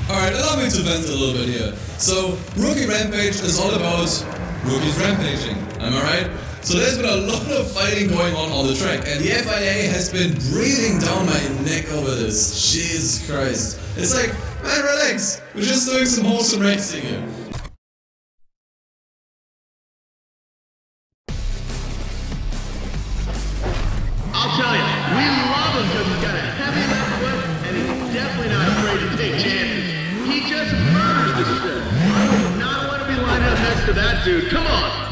Alright, allow me to vent a little bit here. So, Rookie Rampage is all about rookies rampaging, am I right? So there's been a lot of fighting going on the track, and the FIA has been breathing down my neck over this. Jesus Christ. It's like, man, relax. We're just doing some wholesome racing here. I'll tell you, we love him because he's got a heavy left foot, and he's definitely not afraid to take chances. He just murders the shit. I would not want to be lined up next to that dude. Come on.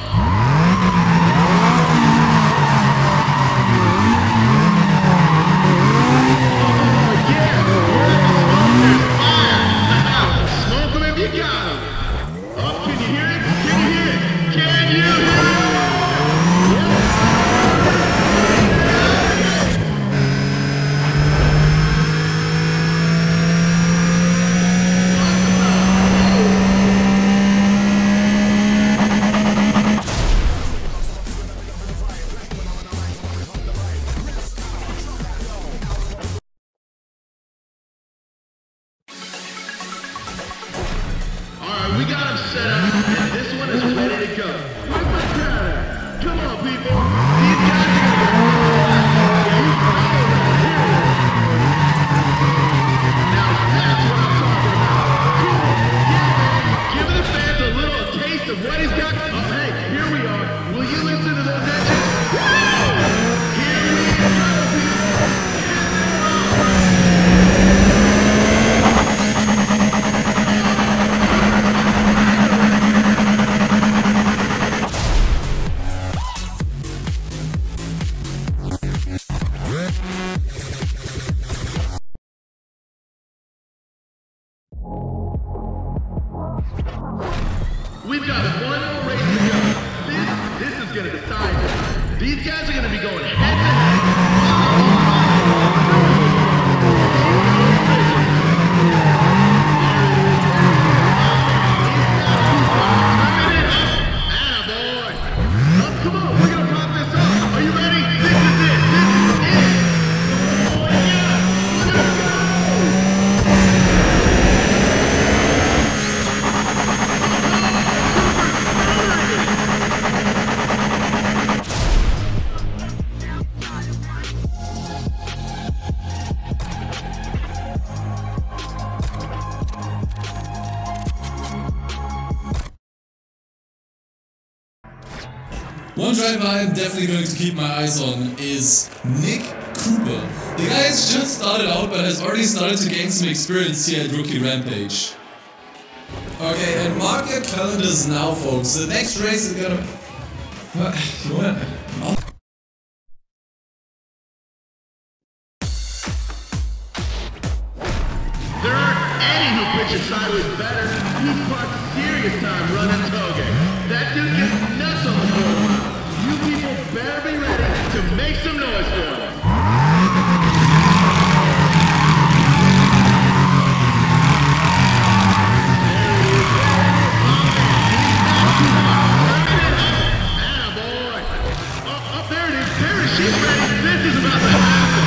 We got him set up, and this one is ready to go. Where's my crowd? Come on, people. These guys are going to Now that's what I'm talking about. Cool. Yeah, man. Giving the fans a little taste of what he's got. Oh, hey, here we are. Will you listen to those engines? Here we go, people. We've got one more race to go. This is going to decide. These guys are going to be going head to head. Attaboy. Come on, we're going to pop this up. Are you ready? This is it. This is it. Oh, yeah. Let's go. One driver I'm definitely going to keep my eyes on is Nick Cooper. The guy has just started out but has already started to gain some experience here at Rookie Rampage. Okay, and mark your calendars now, folks. The next race is gonna... There aren't any who pitches sideways better. He's clocked serious time running toge. That dude gets nuts on the floor. You people better be ready to make some noise for him. Attaboy. Oh, there it is. There it is. She's ready. This is about to happen.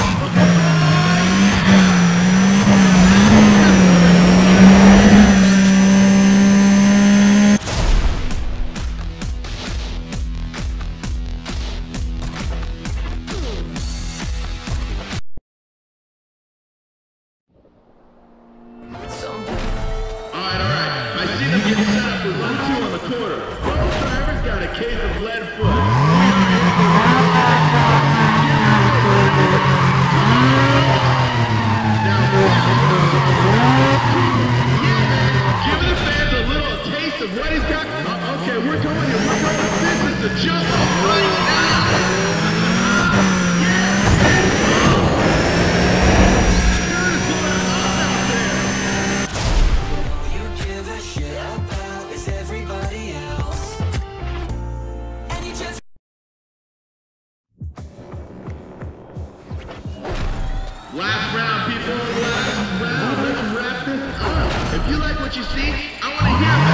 Last round, people. Last round. Let's wrap this up. If you like what you see, I want to hear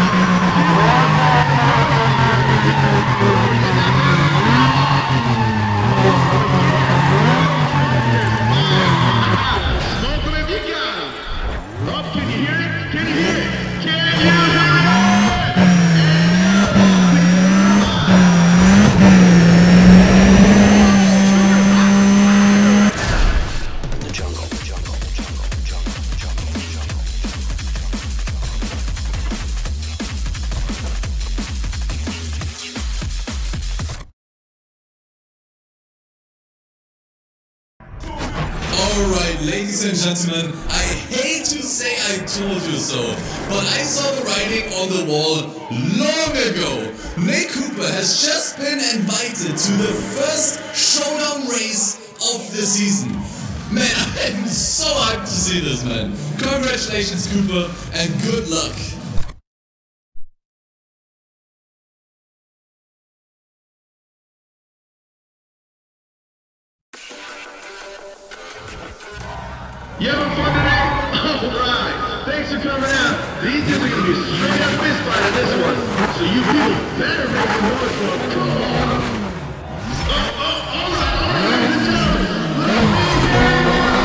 about it. Smoke them if you got them. Oh, can you hear it? ladies and gentlemen, I hate to say I told you so, but I saw the writing on the wall long ago. Nick Cooper has just been invited to the first showdown race of the season. Man, I'm so hyped to see this, man. Congratulations, Cooper, and good luck. You having fun today? Alright, thanks for coming out. These dudes are going to be a straight up fist fight in this one. So you people better make some noise for them. Come on. Alright, let's go. Let's move here.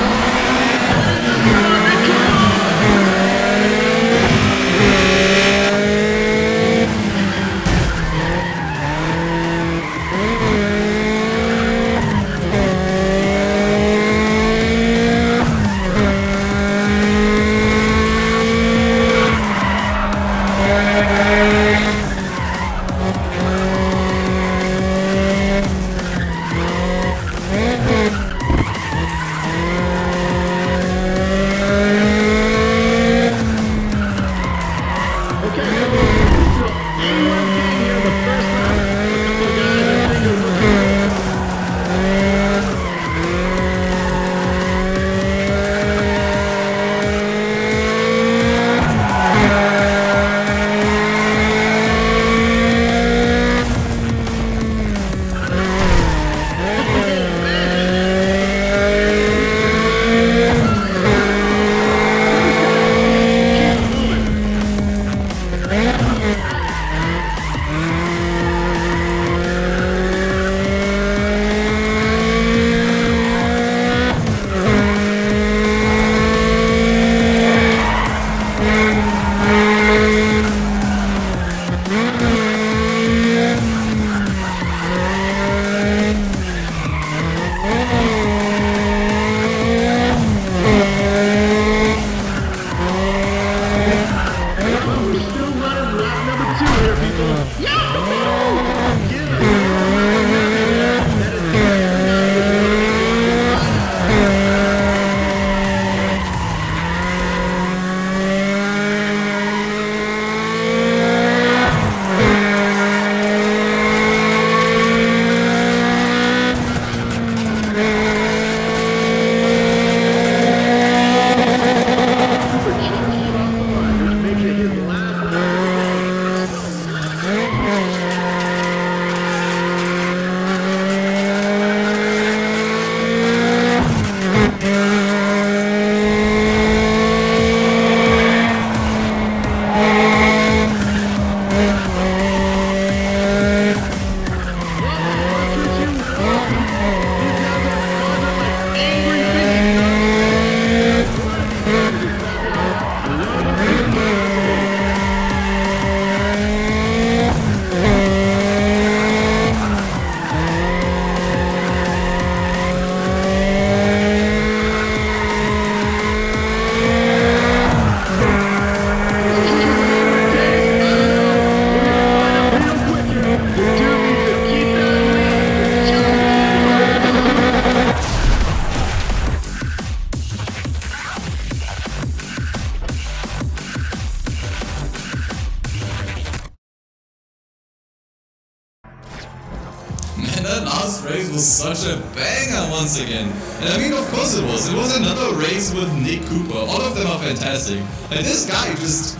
That last race was such a banger once again. And I mean, of course it was. It was another race with Nick Cooper. All of them are fantastic. And this guy just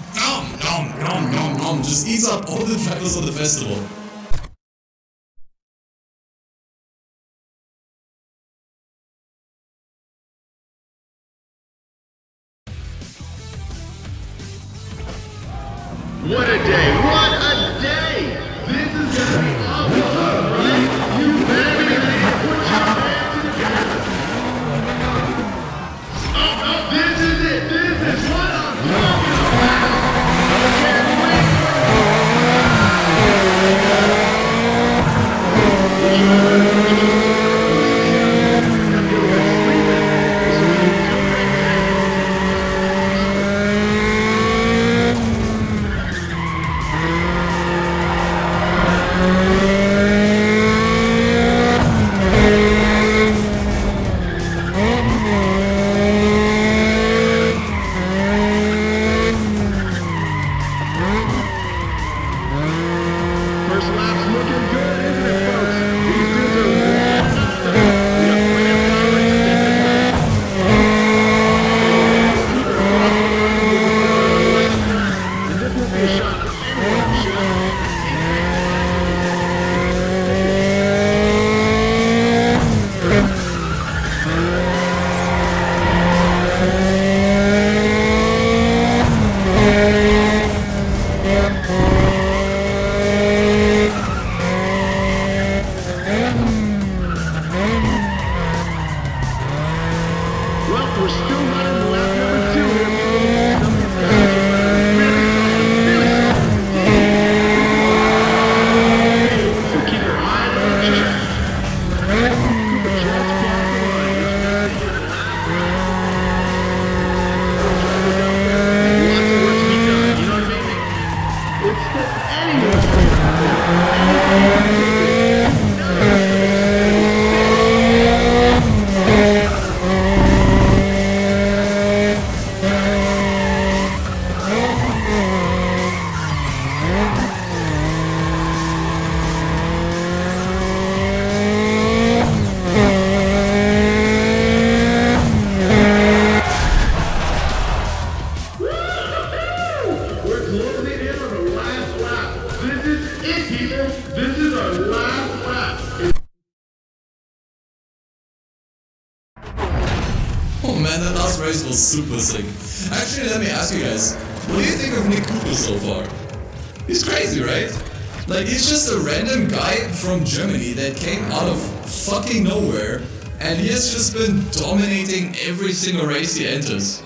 just eats up all the drivers of the festival. What a day! What a day! This is gonna be awesome, right? You better be ready to put your hands together. Oh, this is it! This is what I'm talking about! Well, we're still running lap number 2 here, people. Some of these guys are running really solid, so keep your eye on the track. Cooper just crossed the line. He's trying to get a lap. Drivers out there, lots of work to be done, you know what I mean? It's the anyone's Oh man, that last race was super sick. Actually, let me ask you guys, what do you think of Nick Cooper so far? He's crazy, right? Like, he's just a random guy from Germany that came out of fucking nowhere, and he has just been dominating every single race he enters.